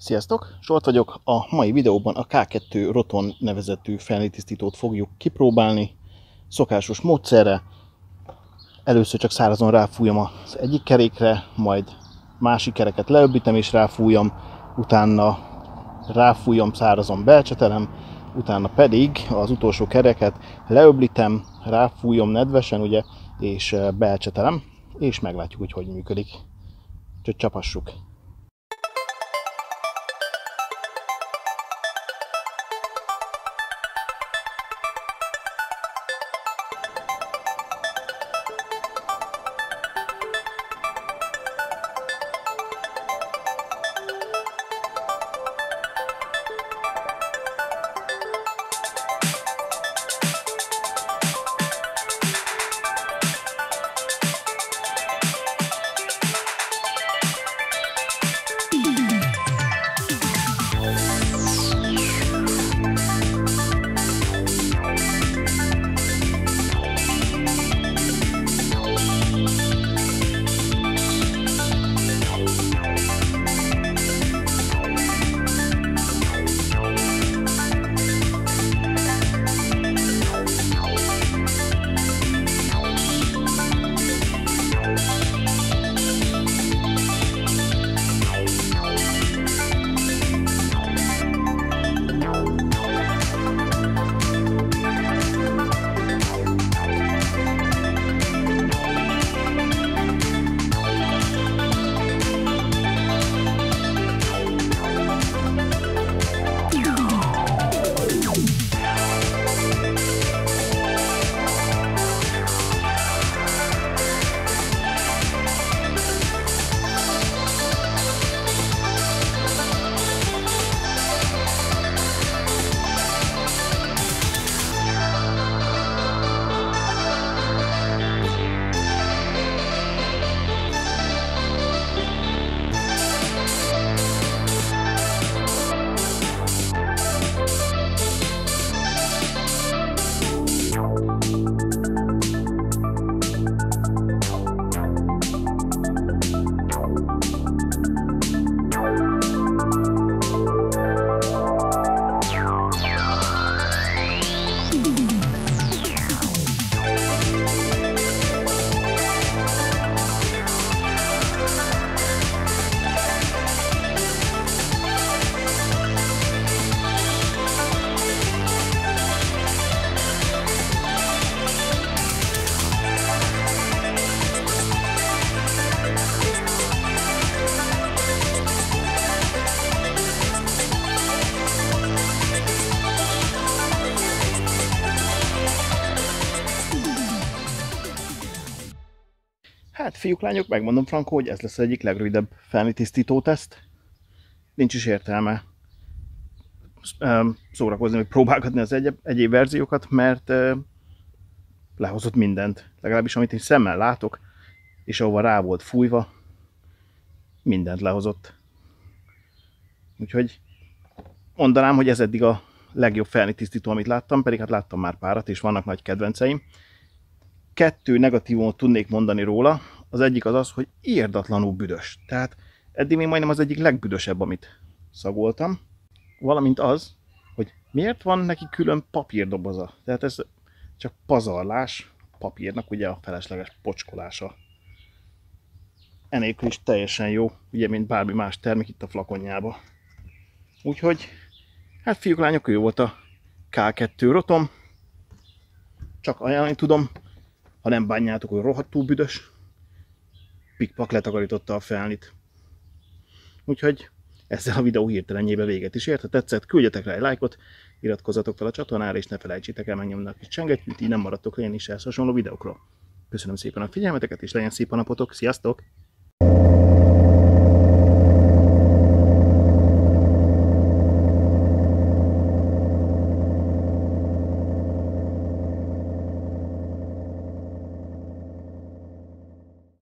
Sziasztok! Zsolt vagyok. A mai videóban a K2 Roton nevezetű felnőtttisztítót fogjuk kipróbálni. Szokásos módszerre. Először csak szárazon ráfújom az egyik kerékre, majd másik kereket leöblítem és ráfújom, utána ráfújom, szárazon belcsetelem, utána pedig az utolsó kereket leöblítem, ráfújom nedvesen, ugye, és belcsetelem, és meglátjuk, hogy hogy működik. Úgyhogy csapassuk! Hát fiúk, lányok, megmondom frankó, hogy ez lesz az egyik legrövidebb felnőtttisztító teszt. Nincs is értelme szórakozni, vagy próbálgatni az egyéb verziókat, mert lehozott mindent. Legalábbis amit én szemmel látok, és ahova rá volt fújva, mindent lehozott. Úgyhogy mondanám, hogy ez eddig a legjobb felnőtttisztító, amit láttam, pedig hát láttam már párat, és vannak nagy kedvenceim. 2 negatívumot tudnék mondani róla. Az egyik az, hogy irdatlanul büdös. Tehát eddig még majdnem az egyik legbüdösebb, amit szagoltam. Valamint az, hogy miért van neki külön papírdoboza. Tehát ez csak pazarlás a papírnak, ugye a felesleges pocskolása. Enélkül is teljesen jó, ugye, mint bármi más termék itt a flakonjába. Úgyhogy, hát fiúk, lányok, ő volt a K2 Roton. Csak ajánlani tudom, ha nem bánjátok, hogy rohadtul büdös, pikpak letakarította a felnit. Úgyhogy ezzel a videó hirtelenjébe véget is ért. Ha tetszett, küldjetek rá egy lájkot, iratkozzatok fel a csatornára, és ne felejtsétek el megnyomni a kis csengettyűt, így nem maradtok le én is ehhez hasonló videókról. Köszönöm szépen a figyelmeteket, és legyen szép a napotok. Sziasztok!